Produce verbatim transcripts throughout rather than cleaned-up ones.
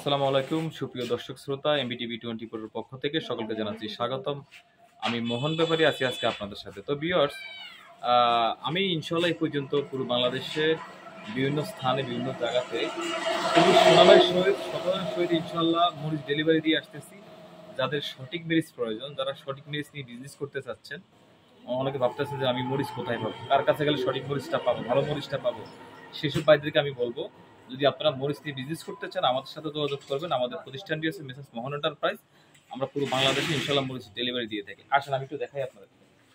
আসসালামু আলাইকুম সুপ্রিয় দর্শক শ্রোতা এমবিটিভি টোয়েন্টি ফোর এর পক্ষ থেকে সকলকে জানাচ্ছি স্বাগতম। আমি মোহন ব্যাপারী আছি আজকে আপনাদের সাথে। তো ভিউয়ার্স, আমি ইনশাল্লাহ এই পর্যন্ত পুরো বাংলাদেশে বিভিন্ন স্থানে বিভিন্ন জায়গাতে খুবই সুনামের সহিত সততার সহিত ইনশাল্লাহ মরিচ ডেলিভারি দিয়ে আসতেছি। যাদের সঠিক মরিচ প্রয়োজন, যারা সঠিক মরিচ নিয়ে বিজনেস করতে চাচ্ছেন, অনেকে ভাবতেছে যে আমি মরিচ কোথায় পাবো, কার কাছে গেলে সঠিক মরিচটা পাবো, ভালো মরিচটা পাবো। সেসব ভাইদেরকে আমি বলবো, যদি আপনারা মরিচ নিয়ে বিজনেস করতে চান আমাদের সাথে যোগাযোগ করবেন। আমাদের প্রতিষ্ঠানটি হচ্ছে মেসেজ মোহন এন্টারপ্রাইজ। আমরা পুরো বাংলাদেশে ইনশাল্লাহ মরিচ ডেলিভারি দিয়ে থাকি। আসেন আমি একটু দেখাই আপনাদের।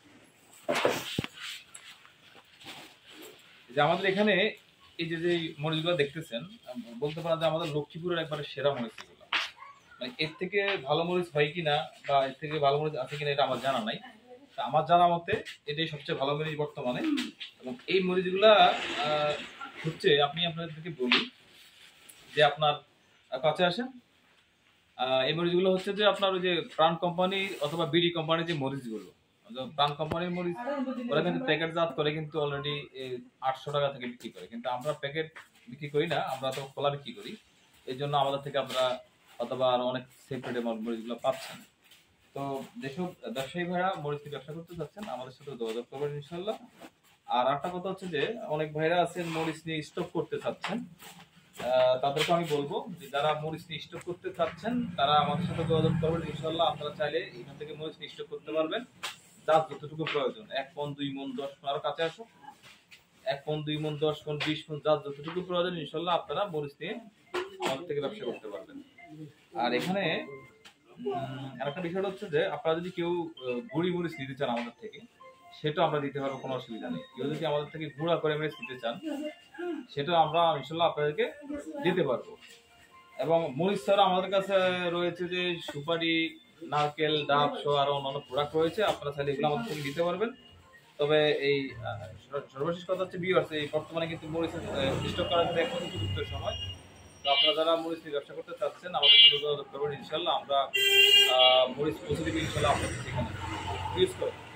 যে আমাদের এখানে এই যে যে মরিচগুলো দেখতেছেন, বলতে পারেন যে আমাদের লক্ষ্মীপুরের একবারে সেরা মরিচ এগুলো। মানে এর থেকে ভালো মরিচ হয় কিনা বা এর থেকে ভালো মরিচ আছে কিনা এটা আমার জানা নাই। আমার জানা মতে এটাই সবচেয়ে ভালো মরিচ বর্তমানে। এবং এই মরিচগুলা হচ্ছে, আপনি আপনাদেরকে বলি যে আপনার কাছে আসেন, এই মরিচগুলো হচ্ছে যে আপনার ওই যে প্রাণ কোম্পানি অথবা বিডি কোম্পানির যে মরিচগুলো, প্রাণ কোম্পানির মরিচ ওরা কিন্তু প্যাকেটজাত করে কিন্তু অলরেডি আটশো টাকা থেকে বিক্রি করে, কিন্তু আমরা প্যাকেট বিক্রি করি না, আমরা তো খোলা বিক্রি করি। এই জন্য আমাদের থেকে আপনারা অথবা আরো অনেক সেপারেট মরিচগুলো পাচ্ছেন। তো যেসব ব্যবসায়ী ভাইরা মরিচ ব্যবসা করতে চাচ্ছেন আমাদের সাথে যোগাযোগ করবেন ইনশাল্লাহ। আর একটা কথা হচ্ছে যে অনেক ভাইরা আছেন মরিচ নিয়ে স্টক করতে চাচ্ছেন, তাদেরকে আমি বলবো যে যারা মরিচ নিয়ে স্টক করতে চাচ্ছেন তারা আমাদের সাথে যোগাযোগ করবেন ইনশাল্লাহ। আপনারা চাইলে এখান থেকে মরিচ নিয়ে স্টক করতে পারবেন, যার যতটুকু প্রয়োজন। এক মন, দুই মন, দশ মন, আরো কাছে আসো, এক মন, দুই মন, দশ মন, বিশ মন, যার যতটুকু প্রয়োজন ইনশাল্লাহ আপনারা মরিচ নিয়ে আমাদের থেকে ব্যবসা করতে পারবেন। আর এখানে আরেকটা বিষয় হচ্ছে যে আপনারা যদি কেউ গুঁড়ি মরিচ নিতে চান আমাদের থেকে, সেটা আমরা দিতে পারবো, কোনো অসুবিধা নেই। কেউ যদি আমাদের থেকে গুঁড়া করে মরিচ নিতে চান সেটা আমরা ইনশাল্লাহ আপনাদেরকে দিতে পারবো। এবং মরিচ ছাড়া আমাদের কাছে রয়েছে যে সুপারি, নারকেল, ডাব সহ আরো অন্যান্য প্রোডাক্ট রয়েছে, আপনারা চাইলে এগুলো আমাদের থেকে দিতে পারবেন। তবে এই সর্বশেষ কথা হচ্ছে ভিউয়ার্স, এই বর্তমানে কিন্তু মরিচ স্টক করার জন্য এখন উপযুক্ত সময়। তো আপনারা যারা মরিচ নিয়ে ব্যবসা করতে চাচ্ছেন আমাদের সাথে যোগাযোগ করবেন ইনশাল্লাহ। আমরা মরিচ পৌঁছে দিবি ইনশাল্লাহ আপনাদের সেখানে ইউজ করবেন।